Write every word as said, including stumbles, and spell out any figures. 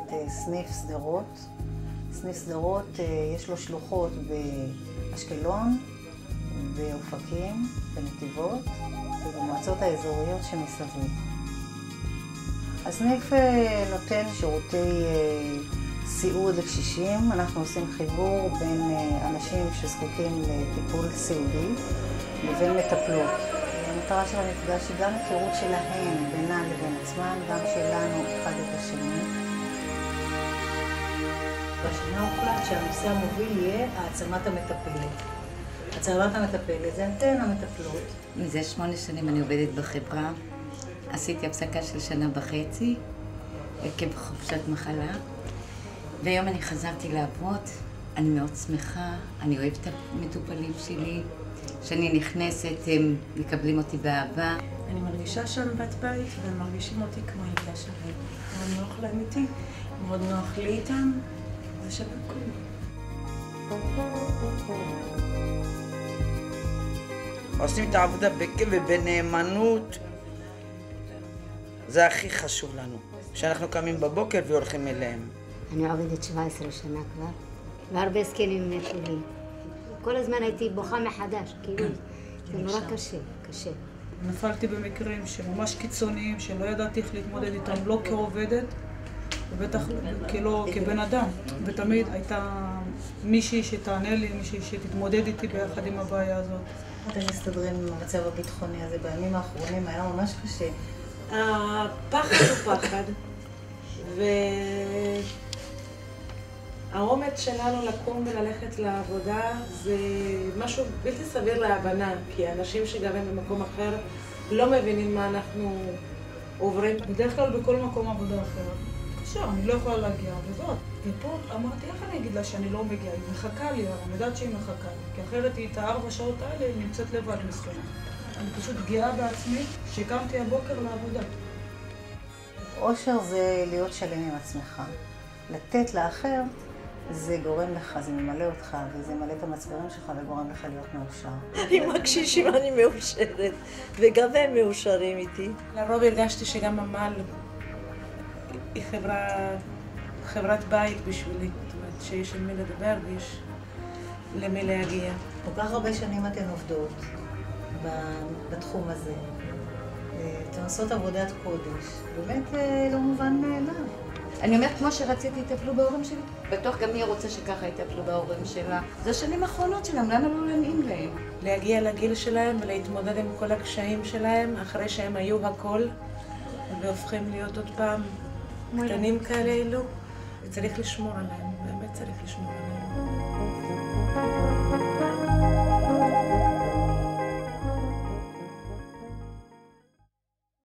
את סניף סדרות. סניף סדרות יש לו שלוחות באשקלון, באופקים, בנתיבות ובמועצות האזוריות שמסביב. הסניף נותן שירותי סיעוד לקשישים. אנחנו עושים חיבור בין אנשים שזקוקים לטיפול סיעודי לבין מטפלות. המטרה של המפגש היא גם היכרות שלהם בינן לבין עצמם, גם שלנו אחד את השני. בשנה הוחלט שהנושא המוביל יהיה העצמת המטפלת. העצמת המטפלת זה אתן המטפלות. מזה שמונה שנים אני עובדת בחברה. עשיתי הפסקה של שנה וחצי עקב חופשת מחלה, והיום אני חזרתי לעבוד. אני מאוד שמחה, אני אוהבת את המטופלים שלי. כשאני נכנסת הם מקבלים אותי באהבה. אני מרגישה שם בת בית והם מרגישים אותי כמו ילדה שלהם. מאוד נוח להם איתי, מאוד נוח לי איתם, זה שווה כלום. עושים את העבודה בכיף ובנאמנות. זה הכי חשוב לנו, שאנחנו קמים בבוקר והולכים אליהם. אני עובדת שבע עשרה שנה כבר, והרבה זקנים מתו לי. כל הזמן הייתי בוכה מחדש, כאילו זה נורא קשה, קשה. נפלתי במקרים שממש קיצוניים, שלא ידעתי איך להתמודד איתם, לא כעובדת, ובטח כאילו כבן אדם. ותמיד הייתה מישהי שתענה לי, מישהי שתתמודד איתי ביחד עם הבעיה הזאת. אתם מסתדרים עם המצב הביטחוני הזה? בימים האחרונים היה ממש קשה. הפחד הוא פחד, והאומץ שלנו לקום וללכת לעבודה זה משהו בלתי סביר להבנה, כי האנשים שגרים במקום אחר לא מבינים מה אנחנו עוברים. בדרך כלל בכל מקום עבודה אחר. קשה, אני לא יכולה להגיע, וזאת. ופה אמרתי, איך אני אגיד לה שאני לא מגיעה? היא מחכה לי, אני יודעת שהיא מחכה לי, כי אחרת היא את הארבע שעות האלה היא נמצאת לבד מסכנה. אני פשוט גאה בעצמי שקמתי הבוקר לעבודה. אושר זה להיות שלם עם עצמך. לתת לאחר זה גורם לך, זה ממלא אותך, וזה מלא את המצברים שלך וגורם לך להיות מאושר. עם הקשישים אני מאושרת, וגם הם מאושרים איתי. לרוב הרגשתי שגם עמל היא חברה, חברת בית בשבילי. זאת אומרת שיש עם מי לדבר ויש למי להגיע. כל כך הרבה שנים אתן עובדות בתחום הזה. אתן עושות עבודת קודש. באמת לא מובן מאליו. אני אומרת, כמו שרציתי, יטפלו בהורים שלי. בטוח גם היא רוצה שככה יטפלו בהורים שלה. זה השנים האחרונות שלהם, למה לא להנעים להם? להגיע לגיל שלהם ולהתמודד עם כל הקשיים שלהם, אחרי שהם היו הכל, והופכים להיות עוד פעם קטנים כאלה אלו. וצריך לשמור עליהם, באמת צריך לשמור עליהם.